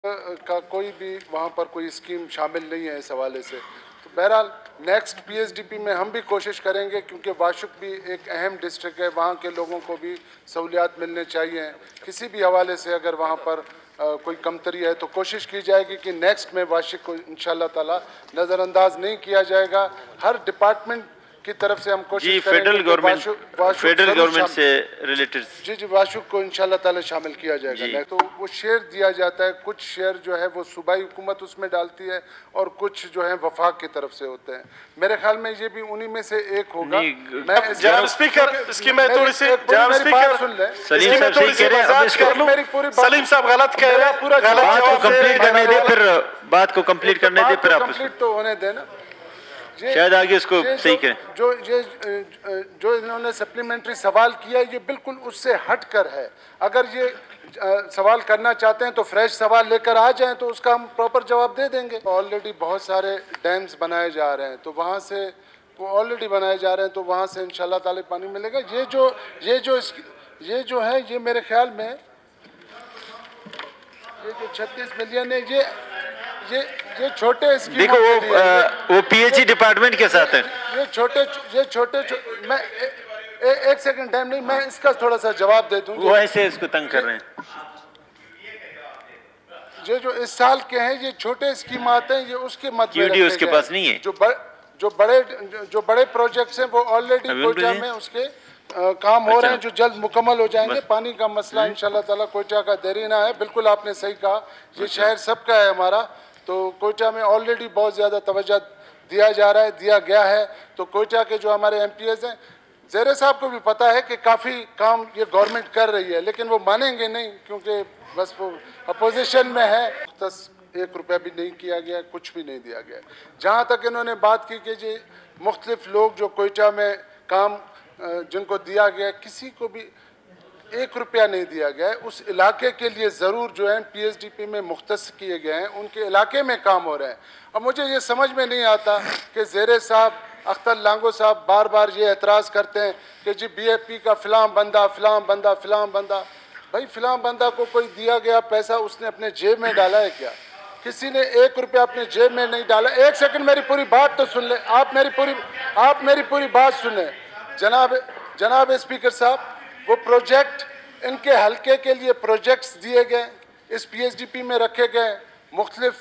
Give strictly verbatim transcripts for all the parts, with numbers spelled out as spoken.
का कोई भी वहाँ पर कोई स्कीम शामिल नहीं है इस हवाले से। तो बहरहाल नेक्स्ट पीएसडीपी में हम भी कोशिश करेंगे, क्योंकि वाशुक भी एक अहम डिस्ट्रिक्ट है, वहाँ के लोगों को भी सहूलियात मिलने चाहिए। किसी भी हवाले से अगर वहाँ पर आ, कोई कमतरी है तो कोशिश की जाएगी कि नेक्स्ट में वाशिक को इंशाल्लाह ताला नज़रअंदाज नहीं किया जाएगा। हर डिपार्टमेंट की तरफ से हम कोशिश करेंगे। फेडरल गवर्नमेंट फेडरल गवर्नमेंट से रिलेटेड जी जी वाशुक को इंशाल्लाह ताला शामिल किया जाएगा। तो वो शेयर दिया जाता है, कुछ शेयर जो है वो सूबाई हुकूमत उसमें डालती है और कुछ जो है वफाक की तरफ से होते हैं। मेरे ख्याल में ये भी उन्हीं में से एक होगा। मैं जनाब स्पीकर इसकी मैं थोड़ी सी जनाब स्पीकर सुन ले, सलीम साहब सही कह रहे हैं, मेरी पूरी सलीम साहब गलत कह रहे हैं, पूरा बात को कंप्लीट करने दे, फिर बात को कंप्लीट करने दे, फिर आप कंप्लीट तो होने देना, शायद आगे उसको सही करें। जो ये जो इन्होंने सप्लीमेंट्री सवाल किया ये बिल्कुल उससे हट कर है। अगर ये सवाल करना चाहते हैं तो फ्रेश सवाल लेकर आ जाएं तो उसका हम प्रॉपर जवाब दे देंगे। ऑलरेडी बहुत सारे डैम्स बनाए जा रहे हैं, तो वहाँ से वो ऑलरेडी बनाए जा रहे हैं, तो वहाँ से इंशाल्लाह ताला पानी मिलेगा। ये जो ये जो ये जो है ये मेरे ख्याल में ये जो छत्तीस मिलियन है ये ये ये छोटे देखो वो वो पीएचई डिपार्टमेंट के साथ है। ये छोटे ये छोटे छो, मैं ए, ए, एक सेकंड टाइम नहीं, मैं इसका थोड़ा सा जवाब दे दूं। वो ऐसे इसको तंग कर रहे हैं। ये जो इस साल के हैं ये छोटे स्कीम आते हैं, ये उसके मत में उसके पास नहीं है। जो बर, जो बड़े जो बड़े प्रोजेक्ट्स हैं वो ऑलरेडी कोयटा में उसके आ, काम हो रहे हैं जो जल्द मुकम्मल हो जाएंगे। पानी का मसला इंशाल्लाह ताला कोयटा का देरी ना है। बिल्कुल आपने सही कहा, ये शहर सबका है हमारा, तो कोयटा में ऑलरेडी बहुत ज़्यादा तवज्जो दिया जा रहा है, दिया गया है। तो कोयटा के जो हमारे एम पी एस हैं, ज़ेरे साहब को भी पता है कि काफ़ी काम ये गवर्नमेंट कर रही है, लेकिन वो मानेंगे नहीं क्योंकि बस वो अपोजिशन में है। दस एक रुपया भी नहीं किया गया, कुछ भी नहीं दिया गया। जहाँ तक इन्होंने बात की कि जी मुख्तलिफ लोग जो कोयटा में काम जिनको दिया गया, किसी को भी एक रुपया नहीं दिया गया है। उस इलाके के लिए ज़रूर जो है पीएसडीपी में मुख्तस किए गए हैं, उनके इलाके में काम हो रहे हैं। अब मुझे ये समझ में नहीं आता कि ज़ेरे साहब अख्तर लांगो साहब बार बार ये एतराज़ करते हैं कि जी बीएपी का फ़लाँ बंदा फ़लाँ बंदा फ़लाँ बंदा। भाई फ़लाँ बंदा को कोई दिया गया पैसा उसने अपने जेब में डाला है क्या? किसी ने एक रुपया अपने जेब में नहीं डाला। एक सेकंड मेरी पूरी बात तो सुन ले, आप मेरी पूरी आप मेरी पूरी बात सुने। जनाब जनाब स्पीकर साहब, वो प्रोजेक्ट इनके हलके के लिए प्रोजेक्ट्स दिए गए, इस पीएसडीपी में रखे गए, मुख्तलिफ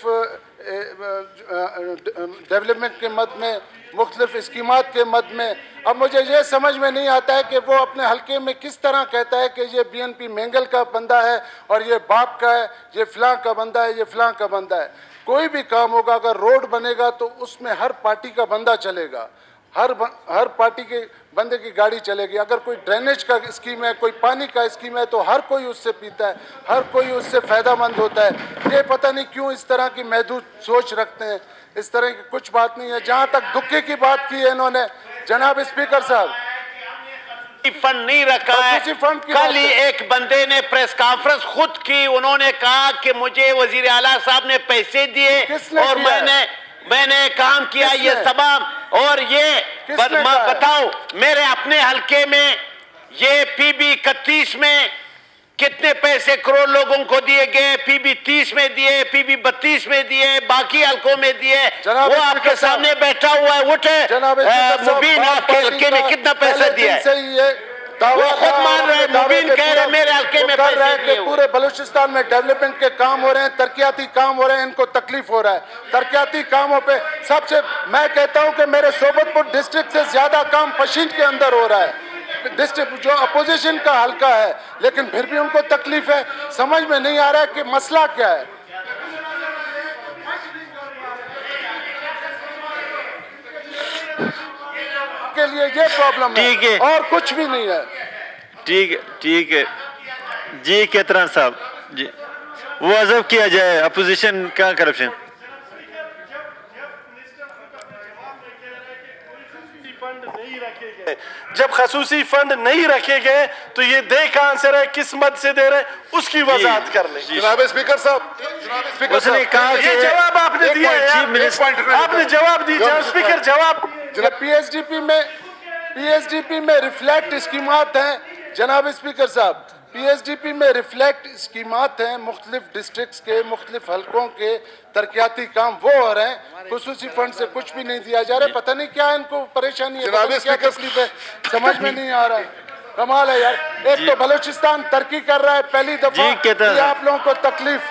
डेवलपमेंट के मद में, मुख्तलिफ स्कीमात के मद में। अब मुझे ये समझ में नहीं आता है कि वो अपने हलके में किस तरह कहता है कि ये बीएनपी मेंगल का बंदा है और ये बाप का है, ये फ़लाँ का बंदा है, ये फ़लाँ का बंदा है। कोई भी काम होगा, अगर रोड बनेगा तो उसमें हर पार्टी का बंदा चलेगा, हर हर पार्टी के बंदे की गाड़ी चलेगी। अगर कोई ड्रेनेज का स्कीम है, कोई पानी का स्कीम है, तो हर कोई उससे पीता है, हर कोई उससे फ़ायदामंद होता है। ये पता नहीं क्यों इस तरह की महदूद सोच रखते हैं। इस तरह की कुछ बात नहीं है। जहाँ तक दुक्के की बात की है इन्होंने, जनाब स्पीकर साहब, फंड नहीं रखा है। कल ही एक बंदे ने प्रेस कॉन्फ्रेंस खुद की, उन्होंने कहा कि मुझे वजीर आला साहब ने पैसे दिए और मैंने मैंने काम किया ये तमाम। और ये बताओ मेरे अपने हलके में ये पीबी इकतीस में कितने पैसे करोड़ लोगों को दिए गए, पीबी तीस में दिए, पीबी बत्तीस में दिए, बाकी हलकों में दिए। वो आपके सामने बैठा हुआ है, उठे मुबीन आपके हलके में कितना पैसा दिया है? वो खुद मान रहे हैं, मुबीन कह रहे मेरे हल्के में पैसे दिए। पूरे बलूचिस्तान में डेवलपमेंट के काम हो रहे हैं, तरक्याती काम हो रहे हैं, इनको तकलीफ हो रहा है। तरक्याती कामों पे सबसे मैं कहता हूं कि मेरे सोबतपुर डिस्ट्रिक्ट से ज्यादा काम पशीन के अंदर हो रहा है, डिस्ट्रिक्ट जो अपोजिशन का हल्का है, लेकिन फिर भी उनको तकलीफ है। समझ में नहीं आ रहा है कि मसला क्या है। के लिए ये प्रॉब्लम है, है और कुछ भी नहीं है। ठीक है ठीक है जी केतरान साहब जी, वो अजब किया जाए अपोजिशन का करप्शन। जब खसूसी फंड नहीं रखे गए तो ये दे कहां से रहे, किस मद से दे रहे, उसकी वजाहत कर ले। जनाब स्पीकर साहब, स्पीकर उसने कहा ये जवाब आपने दिया है, आपने जवाब दिया स्पीकर जवाब। जनाब पीएसडीपी में पीएसडीपी में रिफ्लेक्ट स्कीमात हैं जनाब स्पीकर साहब, पी एस डी पी में रिफ्लेक्ट स्कीमात हैं, मुख्तलिफ डिस्ट्रिक्ट्स के मुख्तलिफ हलकों के तरक्याती काम वो हो रहे हैं, खुसूसी फंड से कुछ भी नहीं दिया जा रहा है। पता नहीं क्या इनको परेशानी है, पता नहीं क्या तकलीफ है, समझ में नहीं आ रहा है। कमाल है यार, एक तो बलूचिस्तान तरक्की कर रहा है, पहली दफा आप लोगों को तकलीफ,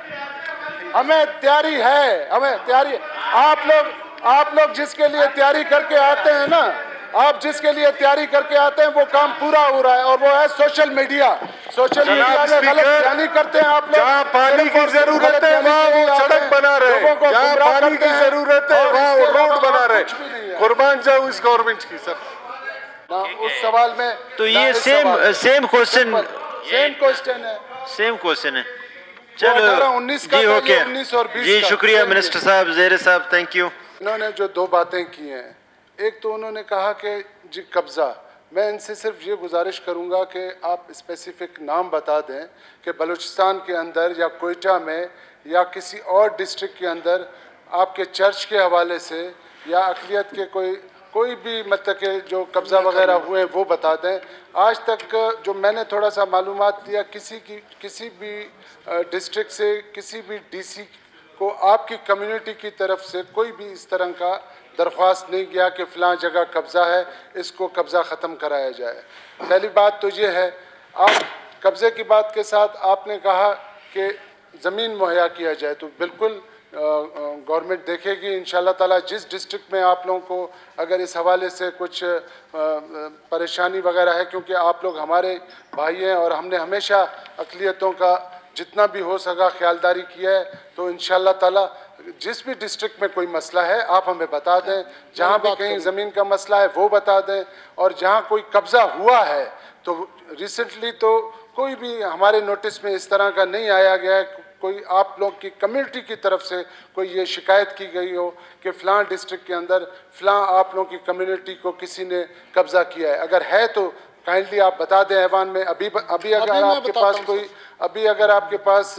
हमें तैयारी है, हमें तैयारी, आप लोग आप लोग जिसके लिए तैयारी करके आते हैं ना, आप जिसके लिए तैयारी करके आते हैं वो काम पूरा हो रहा है, और वो है सोशल मीडिया। सोशल मीडिया में गलत बयानी करते हैं आप लोग। जहाँ पानी की जरूरत है वहाँ वो सड़क बना रहे, जहाँ पानी की जरूरत है वहाँ वो रोड बना रहे। कुर्बान जाऊँ इस गवर्नमेंट की सर। उस सवाल में तो ये same same question same question है सेम क्वेश्चन है चलो उन्नीस का जी, ओके उन्नीस और बीस जी, शुक्रिया मिनिस्टर साहब, ज़ेरे साहब, थैंक यू। इन्होंने जो दो बातें की हैं, एक तो उन्होंने कहा कि जी कब्ज़ा, मैं इनसे सिर्फ ये गुजारिश करूंगा कि आप स्पेसिफिक नाम बता दें कि बलूचिस्तान के अंदर या कोयटा में या किसी और डिस्ट्रिक्ट के अंदर आपके चर्च के हवाले से या अक़लियत के कोई कोई भी मतलब के जो कब्ज़ा वगैरह हुए वो बता दें। आज तक जो मैंने थोड़ा सा मालूमात दिया, किसी की किसी भी डिस्ट्रिक्ट से किसी भी डीसी को आपकी कम्युनिटी की तरफ से कोई भी इस तरह का दरख्वास्त नहीं गया कि फ़लाँ जगह कब्ज़ा है, इसको कब्ज़ा ख़त्म कराया जाए। पहली बात तो ये है। आप कब्ज़े की बात के साथ आपने कहा कि ज़मीन मुहैया किया जाए, तो बिल्कुल गवर्नमेंट देखेगी इंशाल्लाह ताला। जिस डिस्ट्रिक्ट में आप लोगों को अगर इस हवाले से कुछ आ, परेशानी वगैरह है, क्योंकि आप लोग हमारे भाई हैं और हमने हमेशा अक़लियतों का जितना भी हो सका ख्यालदारी किया है, तो इंशाल्लाह ताला जिस भी डिस्ट्रिक्ट में कोई मसला है आप हमें बता दें, जहाँ भी कहीं ज़मीन का मसला है वो बता दें, और जहाँ कोई कब्ज़ा हुआ है तो रिसेंटली तो कोई भी हमारे नोटिस में इस तरह का नहीं आया गया है, कोई आप लोग की कम्युनिटी की तरफ से कोई ये शिकायत की गई हो कि फ़लाँ डिस्ट्रिक्ट के अंदर फ़लाँ आप लोगों की कम्युनिटी को किसी ने कब्ज़ा किया है। अगर है तो काइंडली आप बता दें ऐवान में। अभी अभी अगर अभी आपके पास कोई अभी अगर आपके पास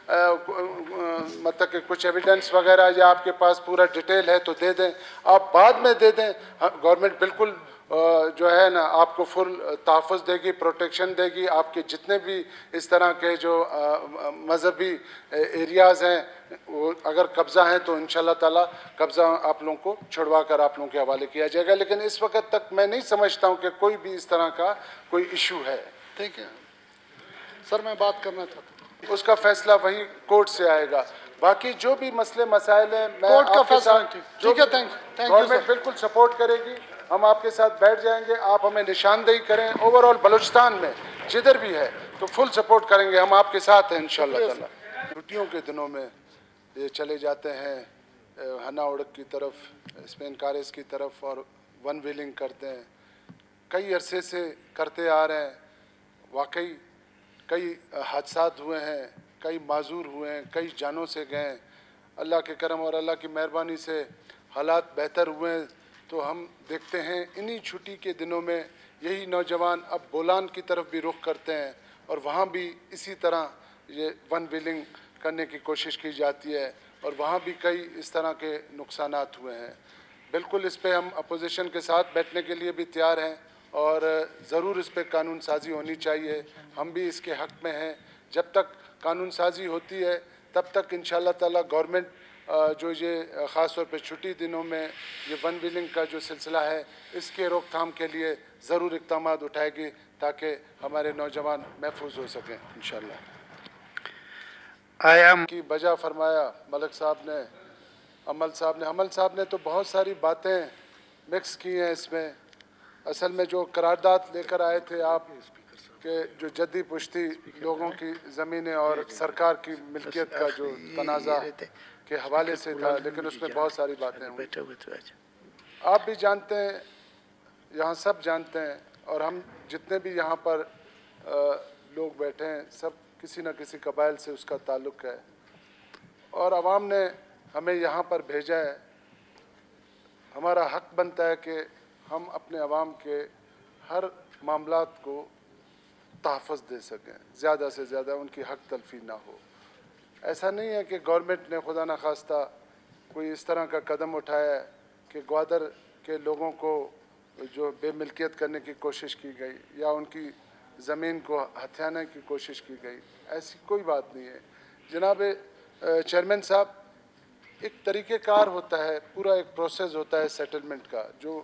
मतलब कि कुछ एविडेंस वगैरह या आपके पास पूरा डिटेल है तो दे दें, आप बाद में दे दें। गवर्नमेंट बिल्कुल जो है ना आपको फुल तहफ़्फ़ुज़ देगी, प्रोटेक्शन देगी। आपके जितने भी इस तरह के जो मजहबी एरियाज़ हैं वो अगर कब्ज़ा हैं तो इंशाल्लाह ताला कब्ज़ा आप लोगों को छुड़वा कर आप लोगों के हवाले किया जाएगा। लेकिन इस वक्त तक मैं नहीं समझता हूँ कि कोई भी इस तरह का कोई इशू है। ठीक है सर, मैं बात करना चाहता हूँ, उसका फैसला वही कोर्ट से आएगा। बाकी जो भी मसले मसाइल हैं मैं कोर्ट का फैसला, ठीक है, थैंक यू। गवर्नमेंट बिल्कुल सपोर्ट करेगी, हम आपके साथ बैठ जाएंगे, आप हमें निशानदेही करें। ओवरऑल बलूचिस्तान में जिधर भी है तो फुल सपोर्ट करेंगे, हम आपके साथ हैं इंशाल्लाह ताला। छुट्टियों के दिनों में ये चले जाते हैं हना उड़क की तरफ, स्पेन कारेस की तरफ, और वन व्हीलिंग करते हैं। कई अरसे से करते आ रहे हैं। वाकई कई हादसात हुए हैं, कई माजूर हुए हैं, कई जानों से गए। अल्लाह के करम और अल्लाह की मेहरबानी से हालात बेहतर हुए हैं। तो हम देखते हैं इन्हीं छुट्टी के दिनों में यही नौजवान अब बोलान की तरफ भी रुख करते हैं, और वहाँ भी इसी तरह ये वन व्हीलिंग करने की कोशिश की जाती है, और वहाँ भी कई इस तरह के नुकसानात हुए हैं। बिल्कुल इस पे हम अपोजिशन के साथ बैठने के लिए भी तैयार हैं, और ज़रूर इस पे कानून साजी होनी चाहिए। हम भी इसके हक़ में हैं। जब तक कानून साजी होती है तब तक इंशाल्लाह ताला गवर्नमेंट जो ये ख़ास तौर पे छुट्टी दिनों में ये वन व्हीलिंग का जो सिलसिला है इसके रोकथाम के लिए ज़रूर इक़दाम उठाएगी, ताकि हमारे नौजवान महफूज हो सकें इंशाल्लाह। आयाम की वजह फरमाया मलिक साहब ने, अमल साहब ने। अमल साहब ने तो बहुत सारी बातें मिक्स की हैं इसमें। असल में जो करारदाद लेकर आए थे आप कि जो जद्दी पुश्ती लोगों की ज़मीनें और सरकार की मिल्कियत का जो तनाज़ा के हवाले से था, लेकिन उसमें बहुत सारी बातें हुई। आप भी जानते हैं, यहाँ सब जानते हैं, और हम जितने भी यहाँ पर आ, लोग बैठे हैं सब किसी न किसी कबाइल से उसका ताल्लुक़ है, और आवाम ने हमें यहाँ पर भेजा है। हमारा हक बनता है कि हम अपने आवाम के हर मामलात को तहफ़्फ़ुज़ दे सकें, ज़्यादा से ज़्यादा उनकी हक तलफ़ी ना हो। ऐसा नहीं है कि गवर्नमेंट ने खुदा न खास्ता कोई इस तरह का कदम उठाया कि ग्वादर के लोगों को जो बेमिल्कियत करने की कोशिश की गई या उनकी ज़मीन को हथियाने की कोशिश की गई। ऐसी कोई बात नहीं है जनाब चेयरमैन साहब। एक तरीक़ेकार होता है, पूरा एक प्रोसेस होता है सेटलमेंट का, जो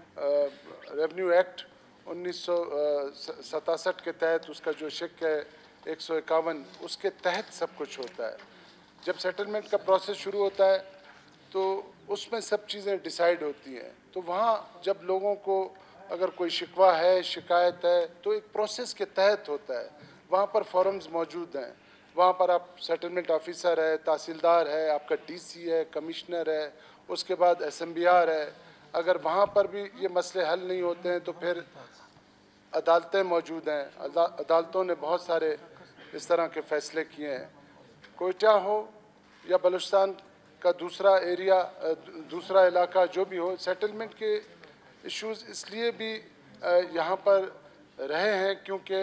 रेवेन्यू एक्ट उन्नीस सौ सतासठ के तहत उसका जो शिक है एक सौ इक्यावन, उसके तहत सब कुछ होता है। जब सेटलमेंट का प्रोसेस शुरू होता है तो उसमें सब चीज़ें डिसाइड होती हैं। तो वहाँ जब लोगों को अगर कोई शिकवा है, शिकायत है, तो एक प्रोसेस के तहत होता है। वहाँ पर फॉरम्स मौजूद हैं, वहाँ पर आप सेटलमेंट ऑफिसर है, तहसीलदार है, आपका डीसी है, कमिश्नर है, उसके बाद एसएमबीआर है। अगर वहाँ पर भी ये मसले हल नहीं होते हैं तो फिर अदालतें मौजूद हैं। अदा, अदालतों ने बहुत सारे इस तरह के फ़ैसले किए हैं। कोयटा हो या बलूचिस्तान का दूसरा एरिया, दूसरा इलाका जो भी हो, सेटलमेंट के इश्यूज़ इसलिए भी यहाँ पर रहे हैं क्योंकि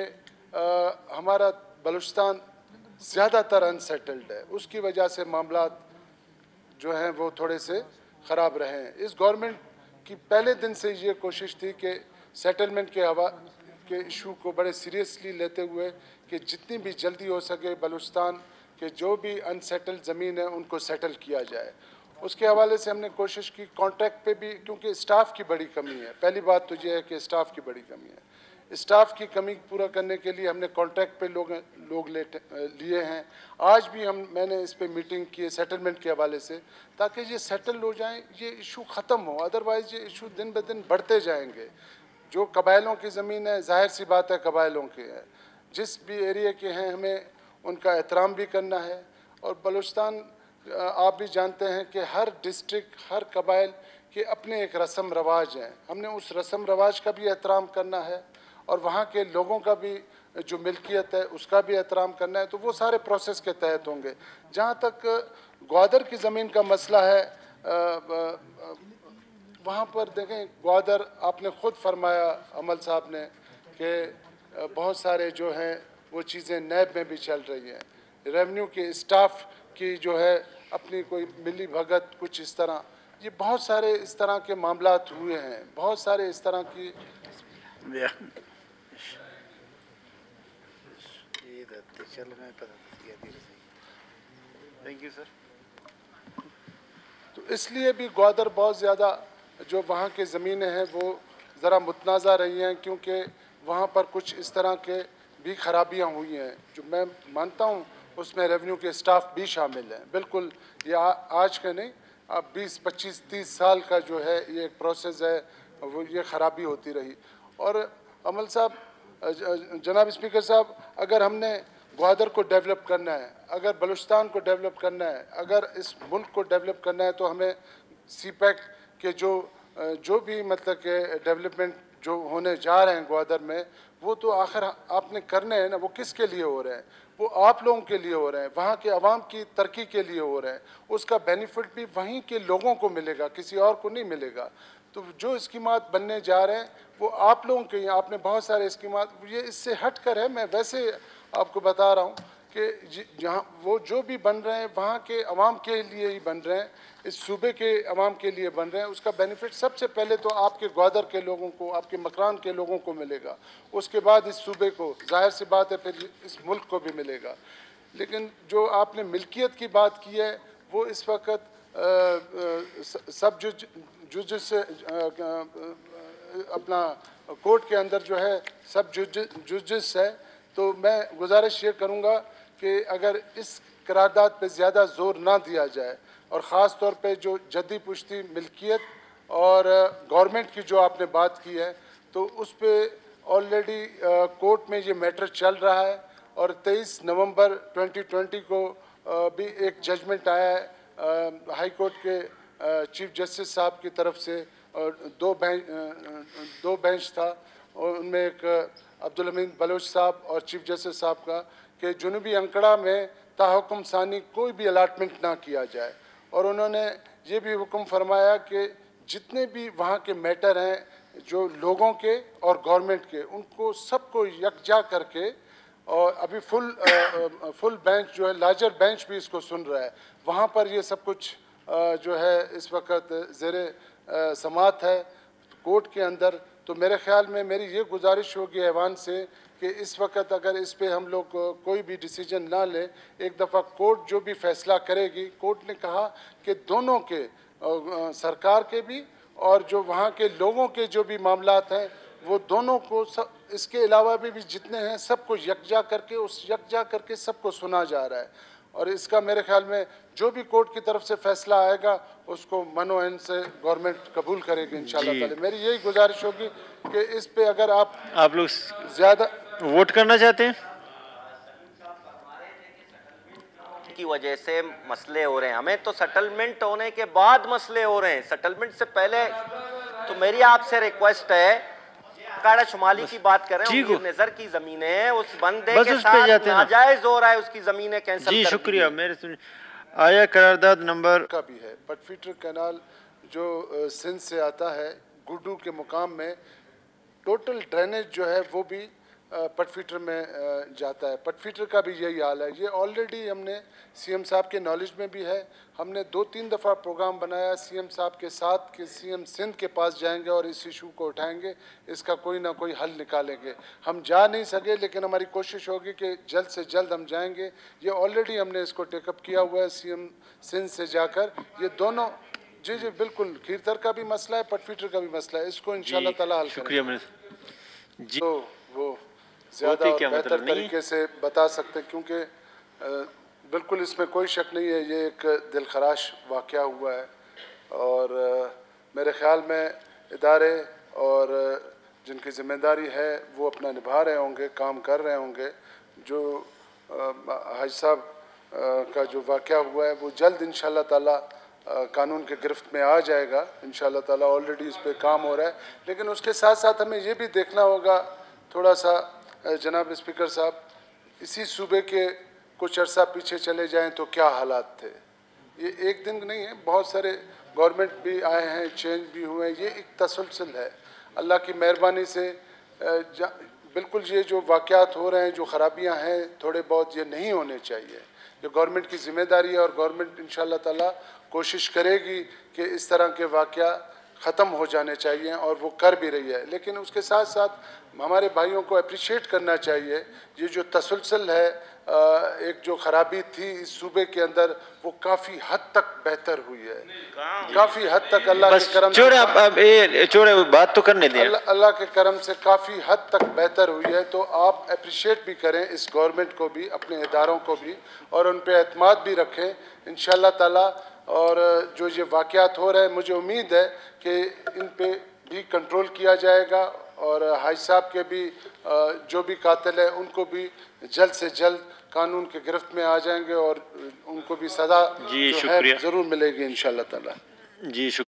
हमारा बलूचिस्तान ज़्यादातर अनसेटल्ड है। उसकी वजह से मामला जो हैं वो थोड़े से ख़राब रहे हैं। इस गवर्नमेंट की पहले दिन से ये कोशिश थी कि सेटलमेंट के हवा के इशू को बड़े सीरियसली लेते हुए कि जितनी भी जल्दी हो सके बलूचिस्तान के जो भी अनसेटल्ड ज़मीन है उनको सेटल किया जाए। उसके हवाले से हमने कोशिश की कॉन्ट्रैक्ट पे भी, क्योंकि स्टाफ की बड़ी कमी है। पहली बात तो ये है कि स्टाफ की बड़ी कमी है। स्टाफ की कमी पूरा करने के लिए हमने कॉन्ट्रैक्ट पे लोग लोग ले लिए हैं। आज भी हम मैंने इस पे मीटिंग की है सेटलमेंट के हवाले से, ताकि ये सेटल हो जाएं, ये इशू ख़त्म हो। अदरवाइज़ ये इशू दिन ब दिन बढ़ते जाएंगे। जो कबायलों की ज़मीन है, जाहिर सी बात है कबायलों की है, जिस भी एरिया के हैं हमें उनका एहतराम भी करना है। और बलूचिस्तान आप भी जानते हैं कि हर डिस्ट्रिक्ट, हर कबाइल के अपने एक रस्म रवाज हैं। हमने उस रस्म रवाज का भी एहतराम करना है और वहाँ के लोगों का भी जो मिल्कियत है उसका भी एहतराम करना है। तो वो सारे प्रोसेस के तहत होंगे। जहाँ तक ग्वादर की ज़मीन का मसला है, वहाँ पर देखें, ग्वादर आपने ख़ुद फरमाया अमल साहब ने कि बहुत सारे जो हैं वो चीज़ें नैब में भी चल रही हैं। रेवेन्यू के स्टाफ की जो है अपनी कोई मिली भगत, कुछ इस तरह, ये बहुत सारे इस तरह के मामलात हुए हैं। बहुत सारे इस तरह की थैंक यू सर। तो इसलिए भी ग्वादर बहुत ज़्यादा जो वहाँ के ज़मीनें हैं वो ज़रा मुतनाज़ा रही हैं, क्योंकि वहाँ पर कुछ इस तरह के भी खराबियाँ हुई हैं। जो मैं मानता हूँ उसमें रेवेन्यू के स्टाफ भी शामिल हैं। बिल्कुल ये आ, आज का नहीं, अब बीस पच्चीस तीस साल का जो है ये एक प्रोसेस है, वो ये ख़राबी होती रही। और अमल साहब, जनाब स्पीकर साहब, अगर हमने ग्वादर को डेवलप करना है, अगर बलूचिस्तान को डेवलप करना है, अगर इस मुल्क को डेवलप करना है, तो हमें सी पैक के जो जो भी मतलब के डेवलपमेंट जो होने जा रहे हैं ग्वादर में, वो तो आखिर आपने करने हैं ना। वो किसके लिए हो रहे हैं? वो आप लोगों के लिए हो रहे हैं, वहाँ के अवाम की तरक्की के लिए हो रहे हैं। उसका बेनिफिट भी वहीं के लोगों को मिलेगा, किसी और को नहीं मिलेगा। तो जो स्कीमात बनने जा रहे हैं वो आप लोगों के, आपने बहुत सारे स्कीमात, ये इससे हट कर है। मैं वैसे आपको बता रहा हूँ कि जहाँ वो जो भी बन रहे हैं वहाँ के अवाम के लिए ही बन रहे हैं, इस सूबे के अवाम के लिए बन रहे हैं। उसका बेनिफिट सबसे पहले तो आपके ग्वादर के लोगों को, आपके मकरान के लोगों को मिलेगा, उसके बाद इस सूबे को, जाहिर सी बात है फिर इस मुल्क को भी मिलेगा। लेकिन जो आपने मिल्कियत की बात की है, वो इस वक्त सब जुज जुज से अपना कोर्ट के अंदर जो है सब जुज जुजिस है। तो मैं गुजारिश ये करूँगा कि अगर इस करारदाद पे ज़्यादा ज़ोर ना दिया जाए, और ख़ास तौर पे जो जद्दी पुश्ती मिल्कियत और गवर्नमेंट की जो आपने बात की है, तो उस पर ऑलरेडी कोर्ट में ये मैटर चल रहा है। और तेईस नवंबर दो हज़ार बीस को आ, भी एक जजमेंट आया है हाई कोर्ट के चीफ जस्टिस साहब की तरफ से, और दो बेंच दो बेंच था, और उनमें एक अब्दुल हमीद बलोच साहब और चीफ जस्टिस साहब का, कि जुनूबी अंकड़ा में ताहुकुम सानी कोई भी अलाटमेंट ना किया जाए। और उन्होंने ये भी हुक्म फरमाया कि जितने भी वहाँ के मैटर हैं जो लोगों के और गवर्नमेंट के, उनको सबको यकजा करके, और अभी फुल आ, फुल बेंच जो है, लार्जर बेंच भी इसको सुन रहा है, वहाँ पर ये सब कुछ आ, जो है इस वक्त ज़ेरे समात है कोर्ट के अंदर। तो मेरे ख्याल में मेरी ये गुजारिश होगी ऐवान से कि इस वक्त अगर इस पे हम लोग कोई भी डिसीजन ना लें, एक दफ़ा कोर्ट जो भी फैसला करेगी, कोर्ट ने कहा कि दोनों के सरकार के भी और जो वहाँ के लोगों के जो भी मामलात हैं वो दोनों को सब, इसके अलावा भी, भी जितने हैं सबको यकजा करके उस यकजा करके सबको सुना जा रहा है। और इसका मेरे ख्याल में जो भी कोर्ट की तरफ से फैसला आएगा उसको मनोहन से गवर्नमेंट कबूल करेगी इंशाल्लाह ताला। मेरी यही गुजारिश होगी कि इस पे अगर आप आप लोग ज़्यादा वोट करना चाहते हैं की वजह से मसले हो रहे हैं, हमें तो सेटलमेंट होने के बाद मसले हो रहे हैं, सेटलमेंट से पहले। तो मेरी आपसे रिक्वेस्ट है, काड़ा शुमाली की बात कर रहे हैं, नजर की जमीनें हैं, उस बंदे के साथ नाजायज हो रहा है, उसकी जमीनें कैंसिल जी शुक्रिया। मेरे सुन आया करारदाद नंबर का भी है। पटफीटर कैनाल जो सिंध से आता है गुड्डू के मुकाम में, टोटल ड्रेनेज जो है वो भी पटफीटर में जाता है। पटफीटर का भी यही हाल है। ये ऑलरेडी हमने सीएम साहब के नॉलेज में भी है। हमने दो तीन दफ़ा प्रोग्राम बनाया सीएम साहब के साथ कि सीएम सिंध के पास जाएंगे और इस इशू को उठाएंगे, इसका कोई ना कोई हल निकालेंगे। हम जा नहीं सके लेकिन हमारी कोशिश होगी कि जल्द से जल्द हम जाएंगे। ये ऑलरेडी हमने इसको टेकअप किया हुआ है सीएम सिंध से जाकर। ये दोनों जी जी बिल्कुल, खीरतर का भी मसला है, पटफीटर का भी मसला है, इसको इंशाल्लाह ताला हल करेंगे। जी तो वो ज़्यादा और बेहतर तरीके से बता सकते, क्योंकि बिल्कुल इसमें कोई शक नहीं है ये एक दिलखराश वाक़या हुआ है। और मेरे ख्याल में इदारे और जिनकी ज़िम्मेदारी है वो अपना निभा रहे होंगे, काम कर रहे होंगे। जो हाजी साहब का जो वाक़या हुआ है वो जल्द इंशाल्लाह ताला कानून के गिरफ्त में आ जाएगा इंशाल्लाह ताला। ऑलरेडी इस पे काम हो रहा है, लेकिन उसके साथ साथ हमें ये भी देखना होगा थोड़ा सा, जनाब स्पीकर साहब, इसी सूबे के कुछ अरसा पीछे चले जाएं तो क्या हालात थे। ये एक दिन नहीं है, बहुत सारे गवर्नमेंट भी आए हैं, चेंज भी हुए हैं। ये एक तसलसल है, अल्लाह की मेहरबानी से बिल्कुल ये जो वाक़यात हो रहे हैं, जो ख़राबियाँ हैं थोड़े बहुत, ये नहीं होने चाहिए। ये गवर्नमेंट की ज़िम्मेदारी है और गवर्नमेंट इंशाल्लाह ताला कोशिश करेगी कि इस तरह के वाक़या ख़त्म हो जाने चाहिए और वो कर भी रही है। लेकिन उसके साथ साथ हमारे भाइयों को अप्रिशिएट करना चाहिए, ये जो तसलसल है, एक जो ख़राबी थी इस सूबे के अंदर, वो काफ़ी हद तक बेहतर हुई है, काफ़ी हद तक अल्लाह के करम से, अब अब ये छोड़े बात तो करने दें, अल्लाह अल्लाह के करम से काफ़ी हद तक बेहतर हुई है। तो आप अप्रिशिएट भी करें इस गवर्नमेंट को भी, अपने इदारों को भी, और उन पर एतमाद भी रखें इंशाल्लाह ताला। और जो ये वाक़यात हो रहे हैं, मुझे उम्मीद है कि इन पे भी कंट्रोल किया जाएगा और हाजी साहब के भी जो भी कातिल है उनको भी जल्द से जल्द कानून के गिरफ्त में आ जाएंगे और उनको भी सज़ा जो है ज़रूर मिलेगी इंशाल्लाह ताला। जी शुक्रिया।